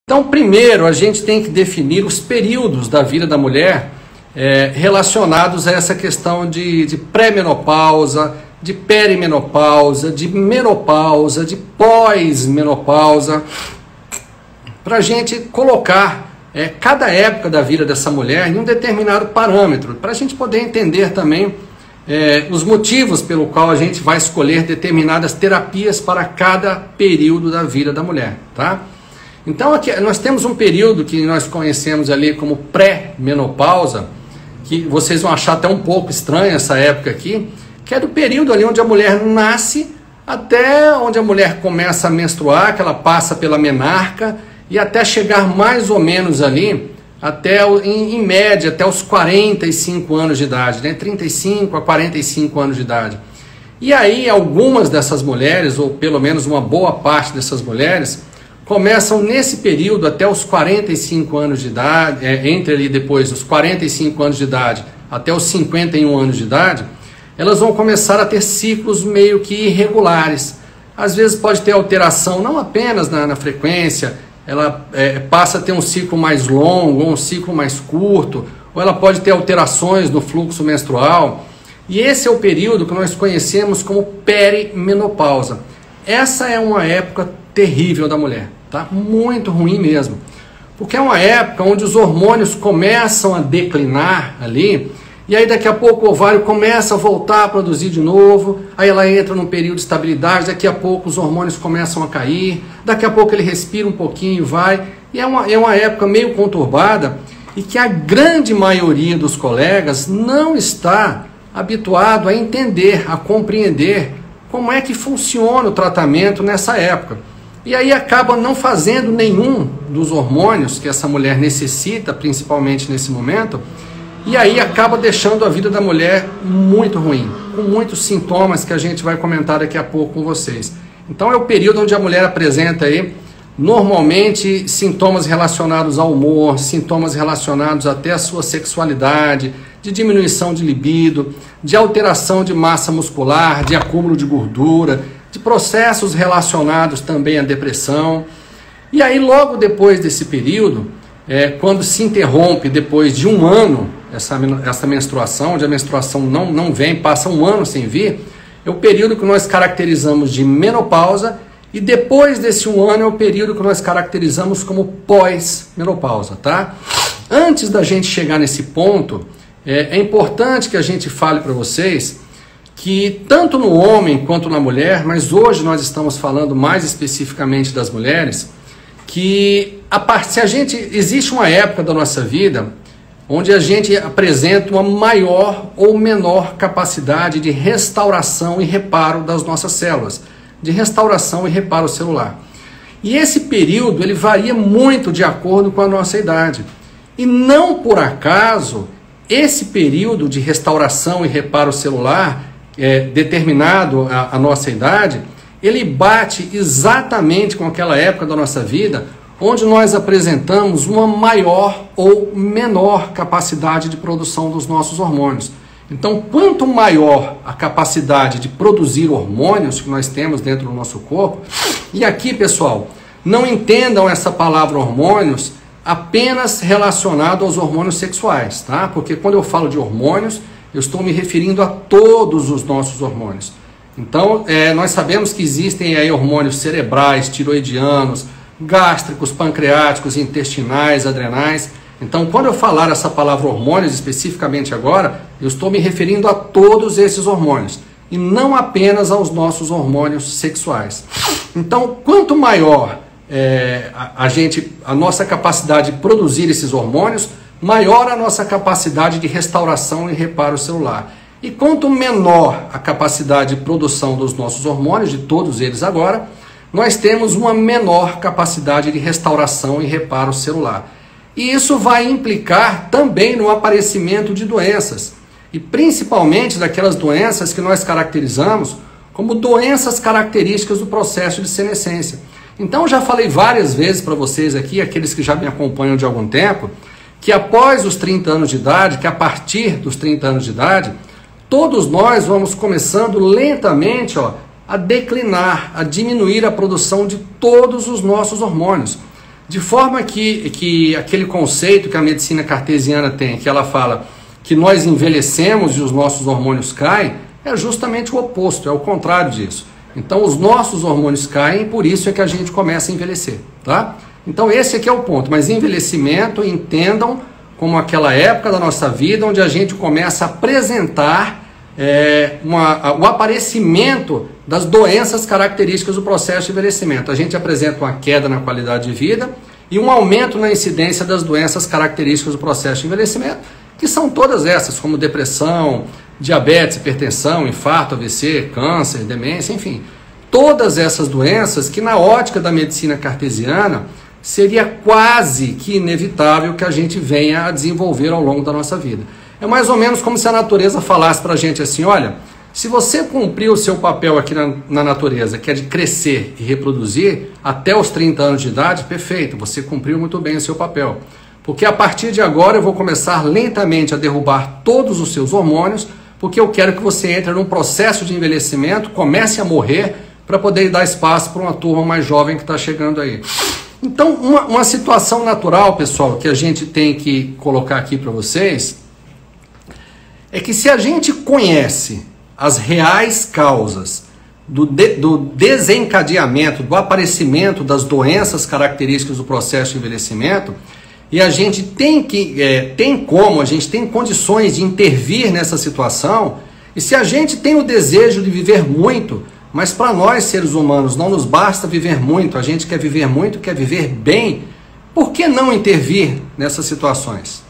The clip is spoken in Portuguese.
Então, primeiro, a gente tem que definir os períodos da vida da mulher relacionados a essa questão de pré-menopausa, de perimenopausa, de menopausa, de pós-menopausa, para a gente colocar cada época da vida dessa mulher em um determinado parâmetro, para a gente poder entender também os motivos pelo qual a gente vai escolher determinadas terapias para cada período da vida da mulher, tá? Então aqui nós temos um período que nós conhecemos ali como pré-menopausa, que vocês vão achar até um pouco estranho essa época aqui, que é do período ali onde a mulher nasce até onde a mulher começa a menstruar, que ela passa pela menarca, e até chegar mais ou menos ali, até em média, até os 45 anos de idade, né? 35 a 45 anos de idade. E aí algumas dessas mulheres, ou pelo menos uma boa parte dessas mulheres, começam nesse período até os 45 anos de idade, entre ali depois dos 45 anos de idade até os 51 anos de idade, elas vão começar a ter ciclos meio que irregulares. Às vezes pode ter alteração não apenas na frequência, ela passa a ter um ciclo mais longo, ou um ciclo mais curto, ou ela pode ter alterações no fluxo menstrual. E esse é o período que nós conhecemos como perimenopausa. Essa é uma época terrível da mulher, tá? Muito ruim mesmo, porque é uma época onde os hormônios começam a declinar ali, e aí daqui a pouco o ovário começa a voltar a produzir de novo, aí ela entra num período de estabilidade, daqui a pouco os hormônios começam a cair, daqui a pouco ele respira um pouquinho e vai, e é uma época meio conturbada, e que a grande maioria dos colegas não está habituado a entender, a compreender como é que funciona o tratamento nessa época. E aí acaba não fazendo nenhum dos hormônios que essa mulher necessita, principalmente nesse momento, e aí acaba deixando a vida da mulher muito ruim, com muitos sintomas que a gente vai comentar daqui a pouco com vocês. Então é o período onde a mulher apresenta aí, normalmente, sintomas relacionados ao humor, sintomas relacionados até à sua sexualidade, de diminuição de libido, de alteração de massa muscular, de acúmulo de gordura, de processos relacionados também à depressão. E aí logo depois desse período, quando se interrompe depois de um ano essa menstruação, onde a menstruação não vem, passa um ano sem vir, é o período que nós caracterizamos de menopausa, e depois desse um ano é o período que nós caracterizamos como pós-menopausa, tá? Antes da gente chegar nesse ponto, é importante que a gente fale para vocês que tanto no homem quanto na mulher, mas hoje nós estamos falando mais especificamente das mulheres, que existe uma época da nossa vida onde a gente apresenta uma maior ou menor capacidade de restauração e reparo das nossas células, de restauração e reparo celular. E esse período ele varia muito de acordo com a nossa idade. E não por acaso esse período de restauração e reparo celular determinado à nossa idade, ele bate exatamente com aquela época da nossa vida onde nós apresentamos uma maior ou menor capacidade de produção dos nossos hormônios. Então, quanto maior a capacidade de produzir hormônios que nós temos dentro do nosso corpo, e aqui, pessoal, não entendam essa palavra hormônios apenas relacionado aos hormônios sexuais, tá? Porque quando eu falo de hormônios, eu estou me referindo a todos os nossos hormônios. Então, nós sabemos que existem aí hormônios cerebrais, tiroidianos, gástricos, pancreáticos, intestinais, adrenais. Então, quando eu falar essa palavra hormônios especificamente agora, eu estou me referindo a todos esses hormônios, e não apenas aos nossos hormônios sexuais. Então, quanto maior a nossa capacidade de produzir esses hormônios, maior a nossa capacidade de restauração e reparo celular. E quanto menor a capacidade de produção dos nossos hormônios, de todos eles agora, nós temos uma menor capacidade de restauração e reparo celular. E isso vai implicar também no aparecimento de doenças, e principalmente daquelas doenças que nós caracterizamos como doenças características do processo de senescência. Então já falei várias vezes para vocês aqui, aqueles que já me acompanham de algum tempo, que após os 30 anos de idade, que a partir dos 30 anos de idade, todos nós vamos começando lentamente a declinar, a diminuir a produção de todos os nossos hormônios. De forma que aquele conceito que a medicina cartesiana tem, que ela fala que nós envelhecemos e os nossos hormônios caem, é justamente o oposto, é o contrário disso. Então os nossos hormônios caem, por isso é que a gente começa a envelhecer, tá? Então esse aqui é o ponto, mas envelhecimento, entendam como aquela época da nossa vida onde a gente começa a apresentar o aparecimento das doenças características do processo de envelhecimento. A gente apresenta uma queda na qualidade de vida e um aumento na incidência das doenças características do processo de envelhecimento, que são todas essas, como depressão, diabetes, hipertensão, infarto, AVC, câncer, demência, enfim. Todas essas doenças que na ótica da medicina cartesiana seria quase que inevitável que a gente venha a desenvolver ao longo da nossa vida. É mais ou menos como se a natureza falasse para a gente assim, olha, se você cumprir o seu papel aqui na natureza, que é de crescer e reproduzir até os 30 anos de idade, perfeito, você cumpriu muito bem o seu papel. Porque a partir de agora eu vou começar lentamente a derrubar todos os seus hormônios, porque eu quero que você entre num processo de envelhecimento, comece a morrer, para poder dar espaço para uma turma mais jovem que está chegando aí. Então, uma situação natural, pessoal, que a gente tem que colocar aqui para vocês, é que se a gente conhece as reais causas do desencadeamento, do aparecimento das doenças características do processo de envelhecimento, e a gente tem condições de intervir nessa situação, e se a gente tem o desejo de viver muito, mas para nós seres humanos não nos basta viver muito, a gente quer viver muito, quer viver bem, por que não intervir nessas situações?